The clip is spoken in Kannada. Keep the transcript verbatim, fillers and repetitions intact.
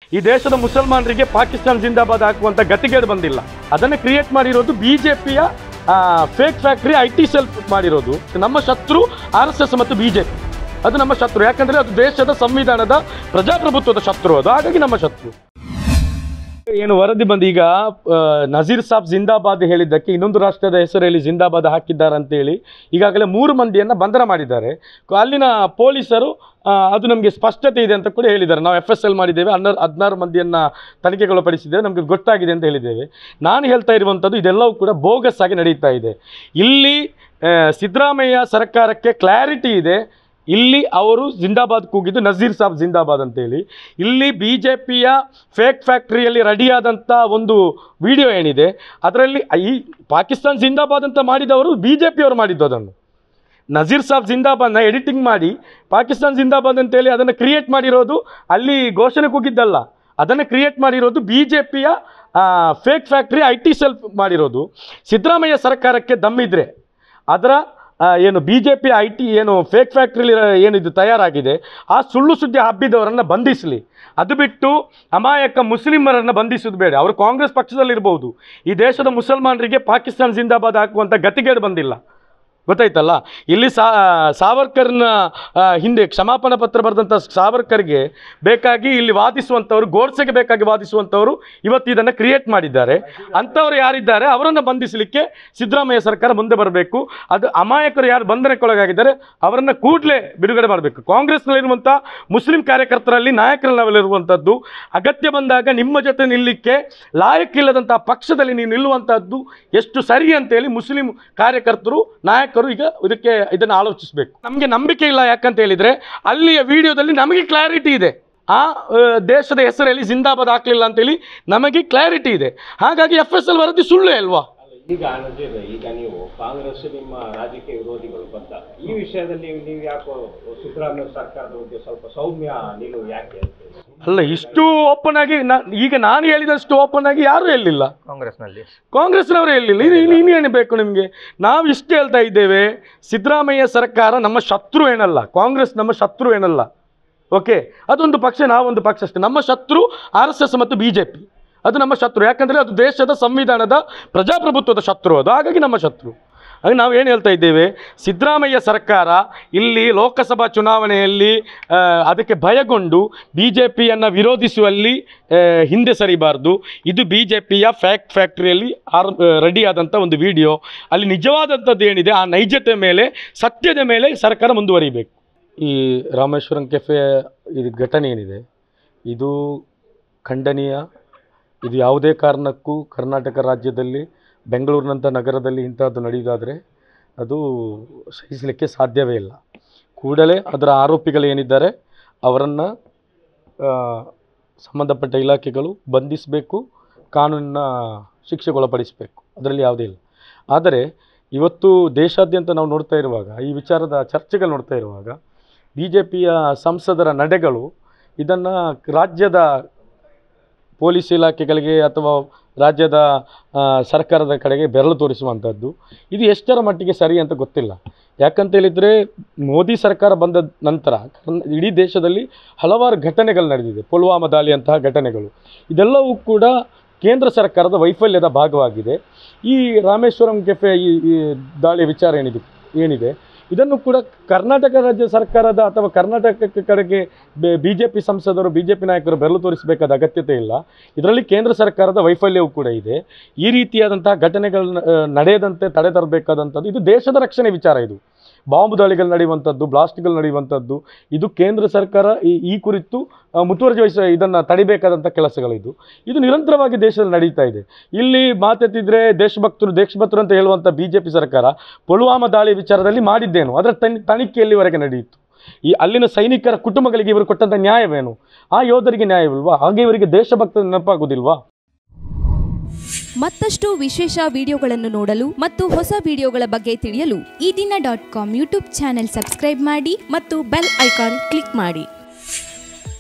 ಈ ದೇಶದ ಮುಸಲ್ಮಾನರಿಗೆ ಪಾಕಿಸ್ತಾನ ಜಿಂದಾಬಾದ್ ಹಾಕುವಂತ ಗತಿಗೇಡು ಬಂದಿಲ್ಲ. ಅದನ್ನು ಕ್ರಿಯೇಟ್ ಮಾಡಿರೋದು ಬಿಜೆಪಿಯ fake factory I T cell ಮಾಡಿರೋದು. ನಮ್ಮ ಶತ್ರು ಆರ್ ಎಸ್ ಎಸ್ ಮತ್ತು ಬಿಜೆಪಿ, ಅದು ನಮ್ಮ ಶತ್ರು. ಯಾಕಂದ್ರೆ ಅದು ದೇಶದ ಸಂವಿಧಾನದ ಪ್ರಜಾಪ್ರಭುತ್ವದ ಶತ್ರು, ಅದು ಹಾಗಾಗಿ ನಮ್ಮ ಶತ್ರು. ಏನು ವರದಿ ಬಂದು ಈಗ ನಜೀರ್ ಸಾಬ್ ಜಿಂದಾಬಾದ್ ಹೇಳಿದ್ದಕ್ಕೆ ಇನ್ನೊಂದು ರಾಷ್ಟ್ರದ ಹೆಸರಲ್ಲಿ ಜಿಂದಾಬಾದ್ ಹಾಕಿದ್ದಾರೆ ಅಂತೇಳಿ ಈಗಾಗಲೇ ಮೂರು ಮಂದಿಯನ್ನು ಬಂಧನ ಮಾಡಿದ್ದಾರೆ. ಅಲ್ಲಿನ ಪೊಲೀಸರು ಅದು ನಮಗೆ ಸ್ಪಷ್ಟತೆ ಇದೆ ಅಂತ ಕೂಡ ಹೇಳಿದ್ದಾರೆ. ನಾವು ಎಫ್ ಎಸ್ ಎಲ್ ಮಾಡಿದ್ದೇವೆ, ಹನ್ನೆರಡು ಹದಿನಾರು ಮಂದಿಯನ್ನು ತನಿಖೆಗೊಳಪಡಿಸಿದ್ದೇವೆ, ನಮಗೆ ಗೊತ್ತಾಗಿದೆ ಅಂತ ಹೇಳಿದ್ದೇವೆ. ನಾನು ಹೇಳ್ತಾ ಇರುವಂಥದ್ದು ಇದೆಲ್ಲವೂ ಕೂಡ ಬೋಗಸ್ ಆಗಿ ನಡೀತಾ ಇದೆ. ಇಲ್ಲಿ ಸಿದ್ದರಾಮಯ್ಯ ಸರ್ಕಾರಕ್ಕೆ ಕ್ಲಾರಿಟಿ ಇದೆ. ಇಲ್ಲಿ ಅವರು ಜಿಂದಾಬಾದ್ ಕೂಗಿದ್ದು ನಜೀರ್ ಸಾಬ್ ಜಿಂದಾಬಾದ್ ಅಂತೇಳಿ. ಇಲ್ಲಿ ಬಿ ಜೆ ಪಿಯ ಫೇಕ್ ಫ್ಯಾಕ್ಟ್ರಿಯಲ್ಲಿ ರೆಡಿಯಾದಂಥ ಒಂದು ವಿಡಿಯೋ ಏನಿದೆ ಅದರಲ್ಲಿ ಈ ಪಾಕಿಸ್ತಾನ ಜಿಂದಾಬಾದ್ ಅಂತ ಮಾಡಿದವರು ಬಿ ಜೆ ಪಿಯವರು ಮಾಡಿದ್ದು. ಅದನ್ನು ನಜೀರ್ ಸಾಬ್ ಜಿಂದಾಬಾದ್ನ ಎಡಿಟಿಂಗ್ ಮಾಡಿ ಪಾಕಿಸ್ತಾನ ಜಿಂದಾಬಾದ್ ಅಂತೇಳಿ ಅದನ್ನು ಕ್ರಿಯೇಟ್ ಮಾಡಿರೋದು ಅಲ್ಲಿ ಘೋಷಣೆ ಕೂಗಿದ್ದಲ್ಲ. ಅದನ್ನು ಕ್ರಿಯೇಟ್ ಮಾಡಿರೋದು ಬಿ ಜೆ ಪಿಯ fake factory I T cell ಮಾಡಿರೋದು. ಸಿದ್ದರಾಮಯ್ಯ ಸರ್ಕಾರಕ್ಕೆ ದಮ್ಮಿದ್ರೆ ಅದರ ಏನು B J P I T ಏನು ಫೇಕ್ ಫ್ಯಾಕ್ಟ್ರಿಲಿ ಏನಿದು ತಯಾರಾಗಿದೆ ಆ ಸುಳ್ಳು ಸುದ್ದಿ ಹಬ್ಬಿದವರನ್ನು ಬಂಧಿಸಲಿ. ಅದು ಬಿಟ್ಟು ಅಮಾಯಕ ಮುಸ್ಲಿಮರನ್ನು ಬಂಧಿಸೋದು ಬೇಡ. ಅವರು ಕಾಂಗ್ರೆಸ್ ಪಕ್ಷದಲ್ಲಿರ್ಬೋದು. ಈ ದೇಶದ ಮುಸಲ್ಮಾನರಿಗೆ ಪಾಕಿಸ್ತಾನ ಜಿಂದಾಬಾದ್ ಹಾಕುವಂಥ ಗತಿಗೇಡು ಬಂದಿಲ್ಲ, ಗೊತ್ತಾಯ್ತಲ್ಲ. ಇಲ್ಲಿ ಸಾ ಸಾವರ್ಕರ್ನ ಹಿಂದೆ ಕ್ಷಮಾಪಣಾ ಪತ್ರ ಬರೆದಂಥ ಸಾವರ್ಕರ್ಗೆ ಬೇಕಾಗಿ ಇಲ್ಲಿ ವಾದಿಸುವಂಥವ್ರು, ಗೋಡ್ಸೆಗೆ ಬೇಕಾಗಿ ವಾದಿಸುವಂಥವ್ರು ಇವತ್ತು ಇದನ್ನು ಕ್ರಿಯೇಟ್ ಮಾಡಿದ್ದಾರೆ. ಅಂಥವ್ರು ಯಾರಿದ್ದಾರೆ ಅವರನ್ನು ಬಂಧಿಸಲಿಕ್ಕೆ ಸಿದ್ದರಾಮಯ್ಯ ಸರ್ಕಾರ ಮುಂದೆ ಬರಬೇಕು. ಅದು ಅಮಾಯಕರು ಯಾರು ಬಂಧನಕ್ಕೊಳಗಾಗಿದ್ದಾರೆ ಅವರನ್ನು ಕೂಡಲೇ ಬಿಡುಗಡೆ ಮಾಡಬೇಕು. ಕಾಂಗ್ರೆಸ್ನಲ್ಲಿರುವಂಥ ಮುಸ್ಲಿಂ ಕಾರ್ಯಕರ್ತರಲ್ಲಿ ನಾಯಕರಲ್ಲಿರುವಂಥದ್ದು ಅಗತ್ಯ ಬಂದಾಗ ನಿಮ್ಮ ಜೊತೆ ನಿಲ್ಲಲಿಕ್ಕೆ ಲಾಯಕ್ಕಿಲ್ಲದಂಥ ಪಕ್ಷದಲ್ಲಿ ನೀವು ನಿಲ್ಲುವಂಥದ್ದು ಎಷ್ಟು ಸರಿ ಅಂತೇಳಿ ಮುಸ್ಲಿಂ ಕಾರ್ಯಕರ್ತರು ನಾಯಕ ಈಗ ಇದಕ್ಕೆ ಇದನ್ನು ಆಲೋಚಿಸಬೇಕು. ನಮಗೆ ನಂಬಿಕೆ ಇಲ್ಲ, ಯಾಕಂತ ಹೇಳಿದ್ರೆ ಅಲ್ಲಿಯ ವಿಡಿಯೋದಲ್ಲಿ ನಮಗೆ ಕ್ಲಾರಿಟಿ ಇದೆ. ಆ ದೇಶದ ಹೆಸರಲ್ಲಿ ಜಿಂದಾಬಾದ್ ಹಾಕಲಿಲ್ಲ ಅಂತೇಳಿ ನಮಗೆ ಕ್ಲಾರಿಟಿ ಇದೆ. ಹಾಗಾಗಿ ಎಫ್ ಎಸ್ ಎಲ್ ವರದಿ ಸುಳ್ಳು ಅಲ್ವಾ? ಈಗ ಈಗ ನೀವು ಕಾಂಗ್ರೆಸ್ ನಿಮ್ಮ ರಾಜಕೀಯ ವಿರೋಧಿಗಳು ಬಂದ ಈ ವಿಷಯದಲ್ಲಿ ನೀವು ಯಾಕೋ ಸಿದ್ದರಾಮಯ್ಯ ಸರ್ಕಾರದ ಬಗ್ಗೆ ಸ್ವಲ್ಪ ಸೌಮ್ಯ ನಿಲುವು ಯಾಕೆ? ಅಲ್ಲ, ಇಷ್ಟು ಓಪನ್ ಆಗಿ ಈಗ ನಾನು ಹೇಳಿದಷ್ಟು ಓಪನ್ ಆಗಿ ಯಾರು ಹೇಳಿಲ್ಲ. ಕಾಂಗ್ರೆಸ್ನಲ್ಲಿ ಕಾಂಗ್ರೆಸ್ನವರು ಹೇಳಿಲ್ಲ. ಇದು ಇನ್ನೇನು ಬೇಕು ನಿಮಗೆ? ನಾವು ಇಷ್ಟು ಹೇಳ್ತಾ ಇದ್ದೇವೆ, ಸಿದ್ದರಾಮಯ್ಯ ಸರ್ಕಾರ ನಮ್ಮ ಶತ್ರು ಏನಲ್ಲ, ಕಾಂಗ್ರೆಸ್ ನಮ್ಮ ಶತ್ರು ಏನಲ್ಲ. ಓಕೆ, ಅದೊಂದು ಪಕ್ಷ, ನಾವೊಂದು ಪಕ್ಷ ಅಷ್ಟೇ. ನಮ್ಮ ಶತ್ರು ಆರ್ ಎಸ್ ಎಸ್ ಮತ್ತು ಬಿ ಜೆ ಪಿ, ಅದು ನಮ್ಮ ಶತ್ರು. ಯಾಕಂದರೆ ಅದು ದೇಶದ ಸಂವಿಧಾನದ ಪ್ರಜಾಪ್ರಭುತ್ವದ ಶತ್ರು, ಅದು ಹಾಗಾಗಿ ನಮ್ಮ ಶತ್ರು. ಹಾಗೆ ನಾವು ಏನು ಹೇಳ್ತಾ ಇದ್ದೇವೆ, ಸಿದ್ದರಾಮಯ್ಯ ಸರ್ಕಾರ ಇಲ್ಲಿ ಲೋಕಸಭಾ ಚುನಾವಣೆಯಲ್ಲಿ ಅದಕ್ಕೆ ಭಯಗೊಂಡು ಬಿ ಜೆ ಪಿಯನ್ನು ವಿರೋಧಿಸುವಲ್ಲಿ ಹಿಂದೆ ಸರಿಬಾರ್ದು. ಇದು ಬಿ ಜೆ ಪಿಯ ಫ್ಯಾಕ್ಟ್ ಫ್ಯಾಕ್ಟ್ರಿಯಲ್ಲಿ ಆರ್ ರೆಡಿಯಾದಂಥ ಒಂದು ವಿಡಿಯೋ. ಅಲ್ಲಿ ನಿಜವಾದಂಥದ್ದು ಏನಿದೆ ಆ ನೈಜತೆ ಮೇಲೆ, ಸತ್ಯದ ಮೇಲೆ ಸರ್ಕಾರ ಮುಂದುವರಿಬೇಕು. ಈ ರಾಮೇಶ್ವರಂ ಕೆಫೆ ಇದು ಘಟನೆ ಏನಿದೆ ಇದು ಖಂಡನೀಯ. ಇದು ಯಾವುದೇ ಕಾರಣಕ್ಕೂ ಕರ್ನಾಟಕ ರಾಜ್ಯದಲ್ಲಿ ಬೆಂಗಳೂರಿನಂಥ ನಗರದಲ್ಲಿ ಇಂಥದ್ದು ನಡೆಯೋದಾದರೆ ಅದು ಸಹಿಸಲಿಕ್ಕೆ ಸಾಧ್ಯವೇ ಇಲ್ಲ. ಕೂಡಲೇ ಅದರ ಆರೋಪಿಗಳೇನಿದ್ದಾರೆ ಅವರನ್ನು ಸಂಬಂಧಪಟ್ಟ ಇಲಾಖೆಗಳು ಬಂಧಿಸಬೇಕು, ಕಾನೂನಿನ ಶಿಕ್ಷೆಗೊಳಪಡಿಸಬೇಕು, ಅದರಲ್ಲಿ ಯಾವುದೇ ಇಲ್ಲ. ಆದರೆ ಇವತ್ತು ದೇಶಾದ್ಯಂತ ನಾವು ನೋಡ್ತಾ ಇರುವಾಗ, ಈ ವಿಚಾರದ ಚರ್ಚೆಗಳು ನೋಡ್ತಾ ಇರುವಾಗ ಬಿ ಜೆ ಪಿಯ ಸಂಸದರ ನಡೆಗಳು ಇದನ್ನು ರಾಜ್ಯದ ಪೊಲೀಸ್ ಇಲಾಖೆಗಳಿಗೆ ಅಥವಾ ರಾಜ್ಯದ ಸರ್ಕಾರದ ಕಡೆಗೆ ಬೆರಳು ತೋರಿಸುವಂಥದ್ದು, ಇದು ಎಷ್ಟರ ಮಟ್ಟಿಗೆ ಸರಿ ಅಂತ ಗೊತ್ತಿಲ್ಲ. ಯಾಕಂತ ಹೇಳಿದರೆ ಮೋದಿ ಸರ್ಕಾರ ಬಂದ ನಂತರ ಇಡೀ ದೇಶದಲ್ಲಿ ಹಲವಾರು ಘಟನೆಗಳು ನಡೆದಿದೆ. ಪುಲ್ವಾಮಾ ದಾಳಿ ಅಂತಹ ಘಟನೆಗಳು, ಇದೆಲ್ಲವೂ ಕೂಡ ಕೇಂದ್ರ ಸರ್ಕಾರದ ವೈಫಲ್ಯದ ಭಾಗವಾಗಿದೆ. ಈ ರಾಮೇಶ್ವರಂ ಕೆಫೆ ಈ ದಾಳಿಯ ವಿಚಾರ ಏನಿದೆ ಏನಿದೆ ಇದನ್ನು ಕೂಡ ಕರ್ನಾಟಕ ರಾಜ್ಯ ಸರ್ಕಾರದ ಅಥವಾ ಕರ್ನಾಟಕಕ್ಕೆ ಕಡೆಗೆ ಬಿ ಜೆ ಪಿ ಸಂಸದರು, ಬಿ ಜೆ ಪಿ ನಾಯಕರು ಬೆರಳು ತೋರಿಸಬೇಕಾದ ಅಗತ್ಯತೆ ಇಲ್ಲ. ಇದರಲ್ಲಿ ಕೇಂದ್ರ ಸರ್ಕಾರದ ವೈಫಲ್ಯವೂ ಕೂಡ ಇದೆ. ಈ ರೀತಿಯಾದಂತಹ ಘಟನೆಗಳು ನಡೆಯದಂತೆ ತಡೆ ತರಬೇಕಾದಂಥದ್ದು ಇದು ದೇಶದ ರಕ್ಷಣೆ ವಿಚಾರ. ಇದು ಬಾಂಬ್ ದಾಳಿಗಳು ನಡೆಯುವಂಥದ್ದು, ಬ್ಲಾಸ್ಟ್ಗಳು ನಡೆಯುವಂಥದ್ದು, ಇದು ಕೇಂದ್ರ ಸರ್ಕಾರ ಈ ಈ ಕುರಿತು ಮುತುವರ್ಜಿ ವಹಿಸ ಇದನ್ನು ತಡಿಬೇಕಾದಂಥ ಕೆಲಸಗಳಿದು. ಇದು ನಿರಂತರವಾಗಿ ದೇಶದಲ್ಲಿ ನಡೀತಾ ಇದೆ. ಇಲ್ಲಿ ಮಾತೆತ್ತಿದ್ರೆ ದೇಶಭಕ್ತರು ದೇಶಭಕ್ತರು ಅಂತ ಹೇಳುವಂಥ ಬಿ ಜೆ ಪಿ ಸರ್ಕಾರ ಪುಲ್ವಾಮಾ ದಾಳಿ ವಿಚಾರದಲ್ಲಿ ಮಾಡಿದ್ದೇನು, ಅದರ ತನಿ ತನಿಖೆಯಲ್ಲಿವರೆಗೆ ನಡೆಯಿತು. ಈ ಅಲ್ಲಿನ ಸೈನಿಕರ ಕುಟುಂಬಗಳಿಗೆ ಇವರು ಕೊಟ್ಟಂಥ ನ್ಯಾಯವೇನು? ಆ ಯೋಧರಿಗೆ ನ್ಯಾಯವಿಲ್ವಾ? ಹಾಗೆ ಇವರಿಗೆ ದೇಶಭಕ್ತ ನೆನಪಾಗುವುದಿಲ್ವಾ? ಮತ್ತಷ್ಟು ವಿಶೇಷ ವಿಡಿಯೋಗಳನ್ನು ನೋಡಲು ಮತ್ತು ಹೊಸ ವಿಡಿಯೋಗಳ ಬಗ್ಗೆ ತಿಳಿಯಲು Eedina dot com YouTube channel subscribe ಮಾಡಿ ಮತ್ತು ಬೆಲ್ ಐಕಾನ್ ಕ್ಲಿಕ್ ಮಾಡಿ.